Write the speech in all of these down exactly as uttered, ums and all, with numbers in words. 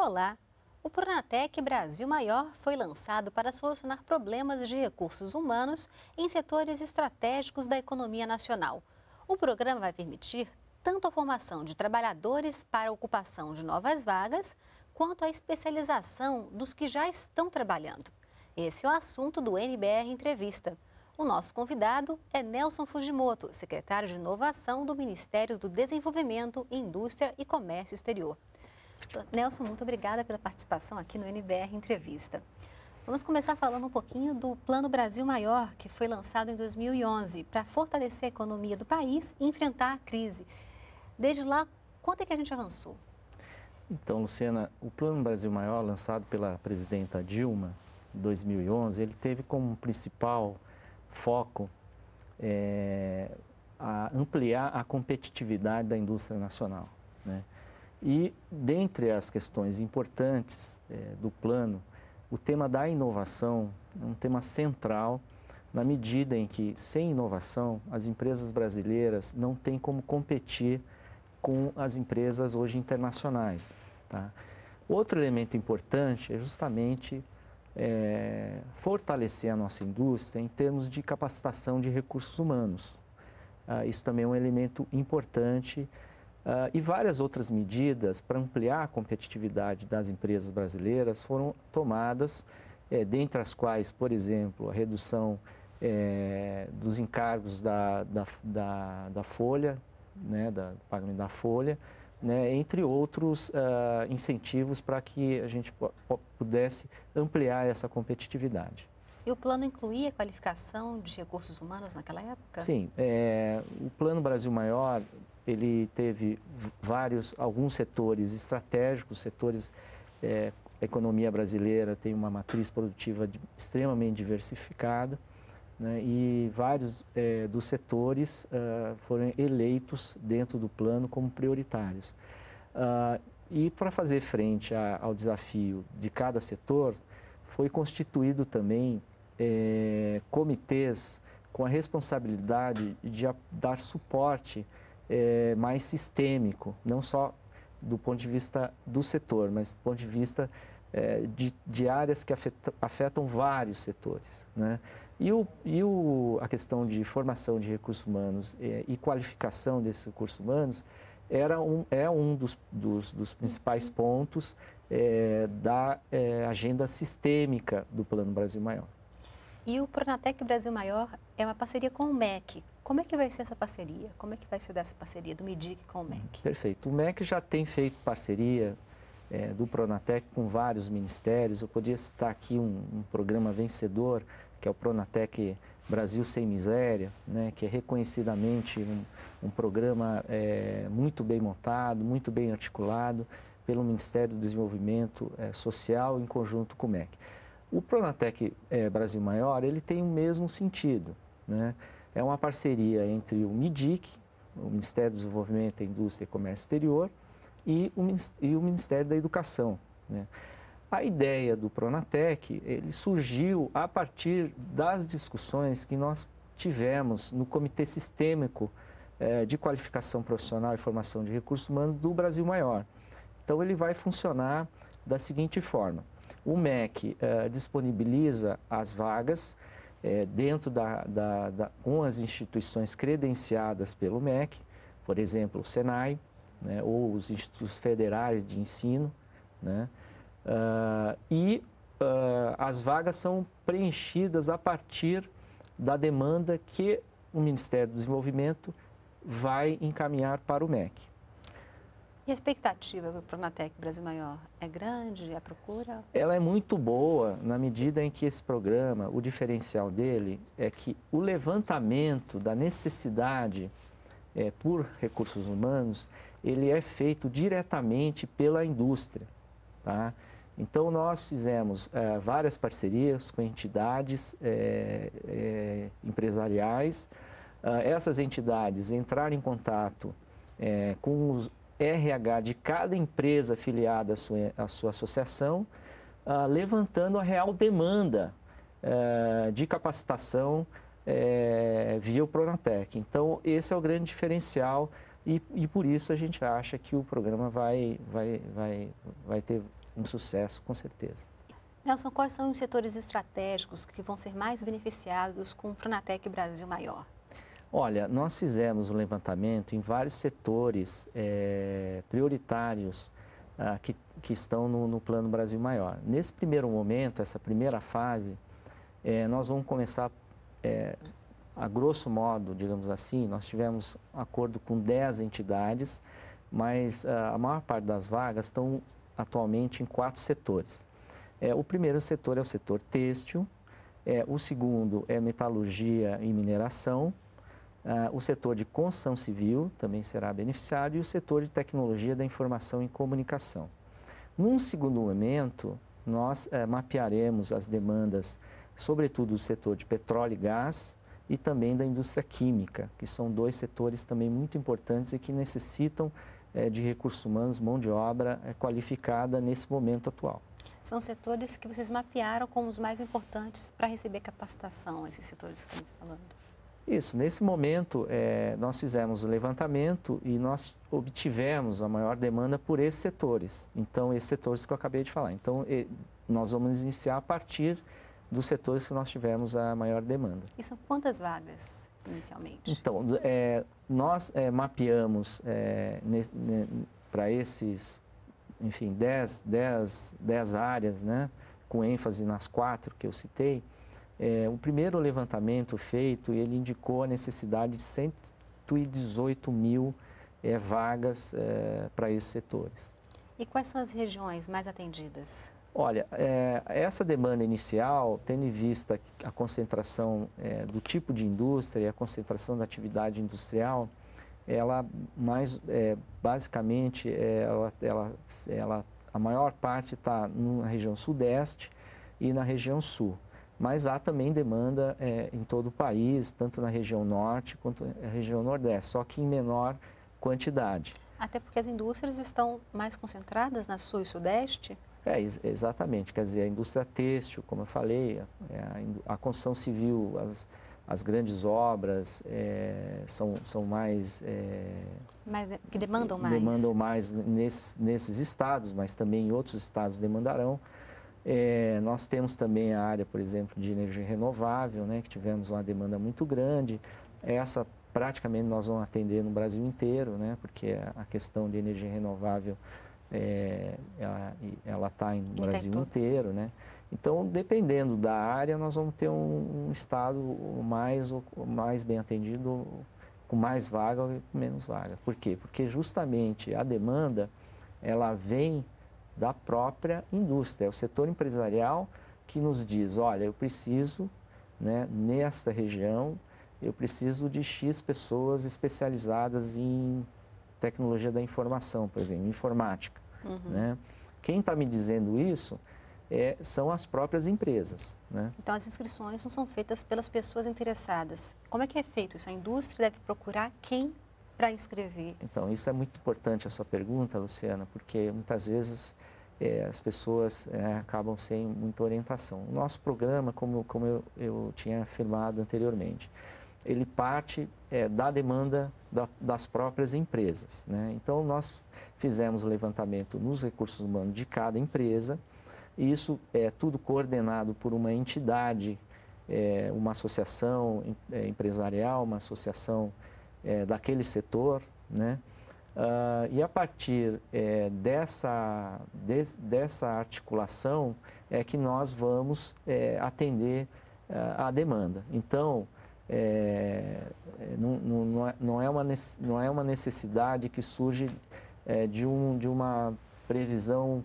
Olá! O Pronatec Brasil Maior foi lançado para solucionar problemas de recursos humanos em setores estratégicos da economia nacional. O programa vai permitir tanto a formação de trabalhadores para a ocupação de novas vagas, quanto a especialização dos que já estão trabalhando. Esse é o assunto do N B R Entrevista. O nosso convidado é Nelson Fujimoto, secretário de Inovação do Ministério do Desenvolvimento, Indústria e Comércio Exterior. Nelson, muito obrigada pela participação aqui no N B R Entrevista. Vamos começar falando um pouquinho do Plano Brasil Maior, que foi lançado em dois mil e onze, para fortalecer a economia do país e enfrentar a crise. Desde lá, quanto é que a gente avançou? Então, Luciana, o Plano Brasil Maior, lançado pela presidenta Dilma em dois mil e onze, ele teve como principal foco é, a ampliar a competitividade da indústria nacional, né? E, dentre as questões importantes é, do plano, o tema da inovação é um tema central, na medida em que, sem inovação, as empresas brasileiras não têm como competir com as empresas hoje internacionais, tá? Outro elemento importante é justamente é, fortalecer a nossa indústria em termos de capacitação de recursos humanos. Ah, isso também é um elemento importante. Uh, e várias outras medidas para ampliar a competitividade das empresas brasileiras foram tomadas, eh, dentre as quais, por exemplo, a redução eh, dos encargos da, da, da, da folha, né, da, do pagamento da folha, né, entre outros uh, incentivos para que a gente pudesse ampliar essa competitividade. E o plano incluía a qualificação de recursos humanos naquela época? Sim, é, o Plano Brasil Maior, ele teve vários, alguns setores estratégicos, setores, é, a economia brasileira tem uma matriz produtiva de, extremamente diversificada, né, e vários é, dos setores uh, foram eleitos dentro do plano como prioritários. Uh, e para fazer frente a, ao desafio de cada setor, foi constituído também é, comitês com a responsabilidade de a, dar suporte é, mais sistêmico, não só do ponto de vista do setor, mas do ponto de vista é, de, de áreas que afetam, afetam vários setores, né? E, o, e o, a questão de formação de recursos humanos é, e qualificação desses recursos humanos era um, é um dos, dos, dos principais pontos é, da é, agenda sistêmica do Plano Brasil Maior. E o Pronatec Brasil Maior é uma parceria com o M E C. Como é que vai ser essa parceria? Como é que vai ser dessa parceria do MIDIC com o M E C? Perfeito. O M E C já tem feito parceria é, do Pronatec com vários ministérios. Eu podia citar aqui um, um programa vencedor, que é o Pronatec Brasil Sem Miséria, né, que é reconhecidamente um, um programa é, muito bem montado, muito bem articulado pelo Ministério do Desenvolvimento é, Social em conjunto com o M E C. O Pronatec é, Brasil Maior, ele tem o mesmo sentido, né? É uma parceria entre o MIDIC, o Ministério do Desenvolvimento, Indústria e Comércio Exterior, e o, e o Ministério da Educação, né? A ideia do Pronatec, ele surgiu a partir das discussões que nós tivemos no Comitê Sistêmico eh, de Qualificação Profissional e Formação de Recursos Humanos do Brasil Maior. Então, ele vai funcionar da seguinte forma: o M E C eh, disponibiliza as vagas eh, dentro da, da, da, com as instituições credenciadas pelo M E C, por exemplo, o SENAI, né, ou os institutos federais de ensino, né? Uh, e uh, as vagas são preenchidas a partir da demanda que o Ministério do Desenvolvimento vai encaminhar para o M E C. E a expectativa para o Pronatec Brasil Maior é grande, a procura? Ela é muito boa na medida em que esse programa, o diferencial dele é que o levantamento da necessidade é, por recursos humanos, ele é feito diretamente pela indústria, tá? Então, nós fizemos é, várias parcerias com entidades é, é, empresariais. Ah, essas entidades entraram em contato é, com os R H de cada empresa afiliada à sua, à sua associação, ah, levantando a real demanda é, de capacitação é, via o Pronatec. Então, esse é o grande diferencial e, e por isso a gente acha que o programa vai, vai, vai, vai ter um sucesso, com certeza. Nelson, quais são os setores estratégicos que vão ser mais beneficiados com o Pronatec Brasil Maior? Olha, nós fizemos um levantamento em vários setores é, prioritários ah, que, que estão no, no Plano Brasil Maior. Nesse primeiro momento, essa primeira fase, é, nós vamos começar, é, a grosso modo, digamos assim, nós tivemos acordo com dez entidades, mas ah, a maior parte das vagas estão atualmente em quatro setores. É, o primeiro setor é o setor têxtil, é, o segundo é metalurgia e mineração, Uh, o setor de construção civil também será beneficiado e o setor de tecnologia da informação e comunicação. Num segundo momento, nós uh, mapearemos as demandas, sobretudo do setor de petróleo e gás e também da indústria química, que são dois setores também muito importantes e que necessitam uh, de recursos humanos, mão de obra uh, qualificada nesse momento atual. São setores que vocês mapearam como os mais importantes para receber capacitação, esses setores que estão falando. Isso, nesse momento é, nós fizemos o levantamento e nós obtivemos a maior demanda por esses setores. Então, esses setores que eu acabei de falar. Então, e, nós vamos iniciar a partir dos setores que nós tivemos a maior demanda. E são quantas vagas inicialmente? Então, é, nós é, mapeamos é, para esses, enfim, dez, dez, dez áreas, né, com ênfase nas quatro que eu citei. É, o primeiro levantamento feito, ele indicou a necessidade de cento e dezoito mil é, vagas é, para esses setores. E quais são as regiões mais atendidas? Olha, é, essa demanda inicial, tendo em vista a concentração é, do tipo de indústria e a concentração da atividade industrial, ela mais, é, basicamente, é, ela, ela, ela, a maior parte está na região sudeste e na região sul. Mas há também demanda é, em todo o país, tanto na região norte quanto na região nordeste, só que em menor quantidade. Até porque as indústrias estão mais concentradas na sul e sudeste? É, exatamente. Quer dizer, a indústria têxtil, como eu falei, a, a construção civil, as, as grandes obras é, são, são mais... É, mais de, que demandam mais. Demandam mais nesse, nesses estados, mas também em outros estados demandarão. É, nós temos também a área, por exemplo, de energia renovável, né, que tivemos uma demanda muito grande. Essa praticamente nós vamos atender no Brasil inteiro, né, porque a questão de energia renovável é, ela está no Brasil inteiro, né. Então, dependendo da área, nós vamos ter um, um estado mais, mais bem atendido, com mais vaga ou com menos vaga. Por quê? Porque justamente a demanda, ela vem da própria indústria, é o setor empresarial que nos diz, olha, eu preciso, né, nesta região, eu preciso de X pessoas especializadas em tecnologia da informação, por exemplo, informática. Uhum. Né? Quem está me dizendo isso é, são as próprias empresas. Né? Então, as inscrições não são feitas pelas pessoas interessadas. Como é que é feito isso? A indústria deve procurar quem para inscrever? Então, isso é muito importante a sua pergunta, Luciana, porque muitas vezes é, as pessoas é, acabam sem muita orientação. O nosso programa, como, como eu, eu tinha afirmado anteriormente, ele parte é, da demanda da, das próprias empresas. Né? Então, nós fizemos o levantamento nos recursos humanos de cada empresa, e isso é tudo coordenado por uma entidade, é, uma associação é, empresarial, uma associação É, daquele setor, né? Uh, e a partir é, dessa, de, dessa articulação é que nós vamos é, atender uh, a demanda. Então, é, não, não, não, é uma, não é uma necessidade que surge é, de, um, de uma previsão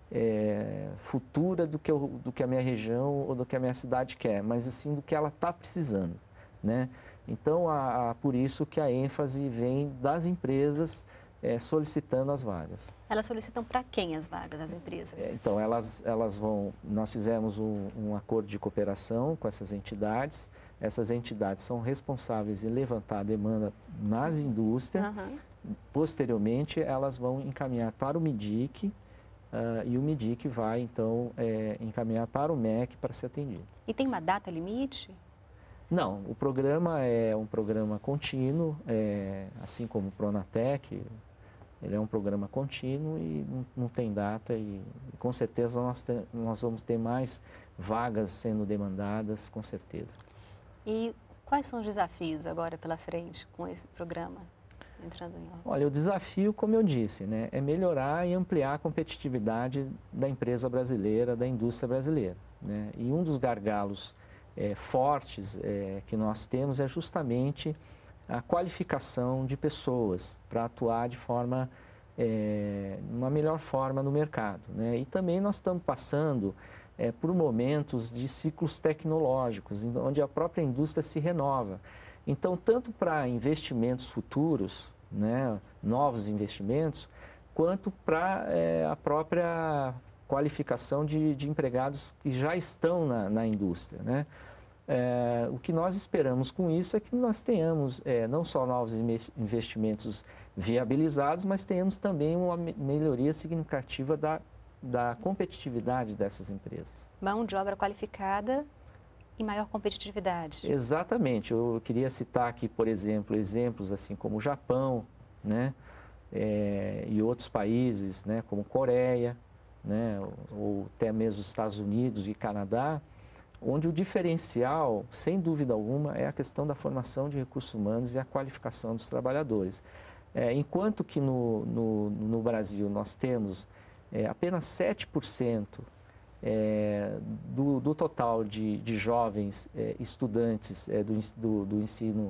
é, futura do que, eu, do que a minha região ou do que a minha cidade quer, mas sim do que ela está precisando, né? Então, a, a, por isso que a ênfase vem das empresas é, solicitando as vagas. Elas solicitam para quem as vagas, as empresas? É, então, elas, elas vão... Nós fizemos um, um acordo de cooperação com essas entidades. Essas entidades são responsáveis em levantar a demanda nas indústrias. Uhum. Posteriormente, elas vão encaminhar para o MIDIC, uh, e o MIDIC vai, então, é, encaminhar para o M E C para ser atendido. E tem uma data limite? Não, o programa é um programa contínuo, é, assim como o Pronatec, Ele é um programa contínuo e não, não tem data e, e com certeza nós, te, nós vamos ter mais vagas sendo demandadas, com certeza. E quais são os desafios agora pela frente com esse programa entrando em obra? Olha, o desafio, como eu disse, né, é melhorar e ampliar a competitividade da empresa brasileira, da indústria brasileira, né? E um dos gargalos é, fortes é, que nós temos é justamente a qualificação de pessoas para atuar de forma, é, uma melhor forma no mercado, né? E também nós estamos passando é, por momentos de ciclos tecnológicos, onde a própria indústria se renova. Então, tanto para investimentos futuros, né, novos investimentos, quanto para é, a própria qualificação de, de empregados que já estão na, na indústria, né? É, o que nós esperamos com isso é que nós tenhamos é, não só novos investimentos viabilizados, mas tenhamos também uma melhoria significativa da, da competitividade dessas empresas. Mão de obra qualificada e maior competitividade. Exatamente. Eu queria citar aqui, por exemplo, exemplos assim como o Japão, né, é, e outros países, né, como Coreia, né, ou até mesmo os Estados Unidos e Canadá, onde o diferencial, sem dúvida alguma, é a questão da formação de recursos humanos e a qualificação dos trabalhadores. É, enquanto que no, no, no Brasil nós temos é, apenas sete por cento é, do, do total de, de jovens é, estudantes é, do, do, do, ensino,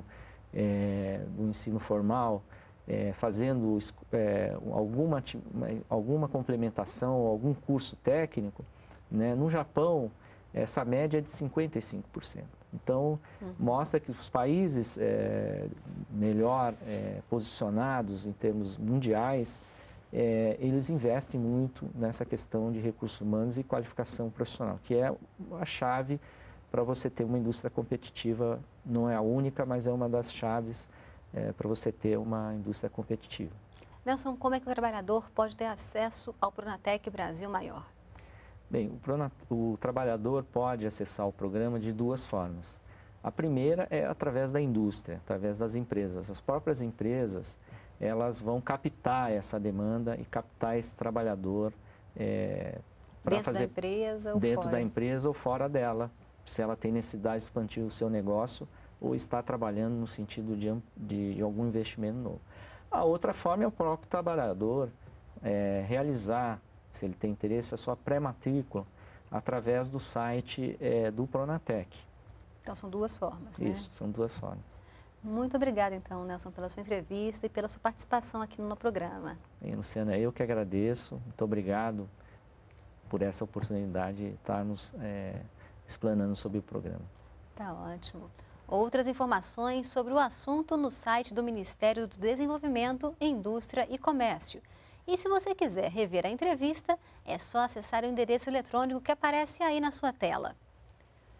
é, do ensino formal é, fazendo é, alguma, alguma complementação, algum curso técnico, né, no Japão, essa média é de cinquenta e cinco por cento. Então, uhum. mostra que os países é, melhor é, posicionados em termos mundiais, é, eles investem muito nessa questão de recursos humanos e qualificação profissional, que é a chave para você ter uma indústria competitiva. Não é a única, mas é uma das chaves é, para você ter uma indústria competitiva. Nelson, como é que o trabalhador pode ter acesso ao Pronatec Brasil Maior? Bem, o, Pronat... o trabalhador pode acessar o programa de duas formas. A primeira é através da indústria, através das empresas. As próprias empresas, elas vão captar essa demanda e captar esse trabalhador é, para fazer... Dentro da empresa ou Dentro fora? da empresa ou fora dela, se ela tem necessidade de expandir o seu negócio ou está trabalhando no sentido de, de, de algum investimento novo. A outra forma é o próprio trabalhador é, realizar, se ele tem interesse, a sua pré-matrícula através do site é, do Pronatec. Então, são duas formas, né? Isso, são duas formas. Muito obrigada, então, Nelson, pela sua entrevista e pela sua participação aqui no programa. Bem, Luciana, eu que agradeço. Muito obrigado por essa oportunidade de estarmos é, explanando sobre o programa. Tá ótimo. Outras informações sobre o assunto no site do Ministério do Desenvolvimento, Indústria e Comércio. E se você quiser rever a entrevista, é só acessar o endereço eletrônico que aparece aí na sua tela.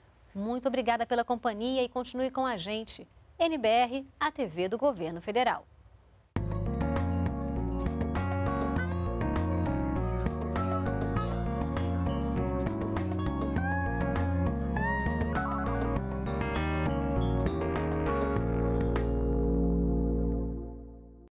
Muito obrigada pela companhia e continue com a gente. N B R, a T V do Governo Federal.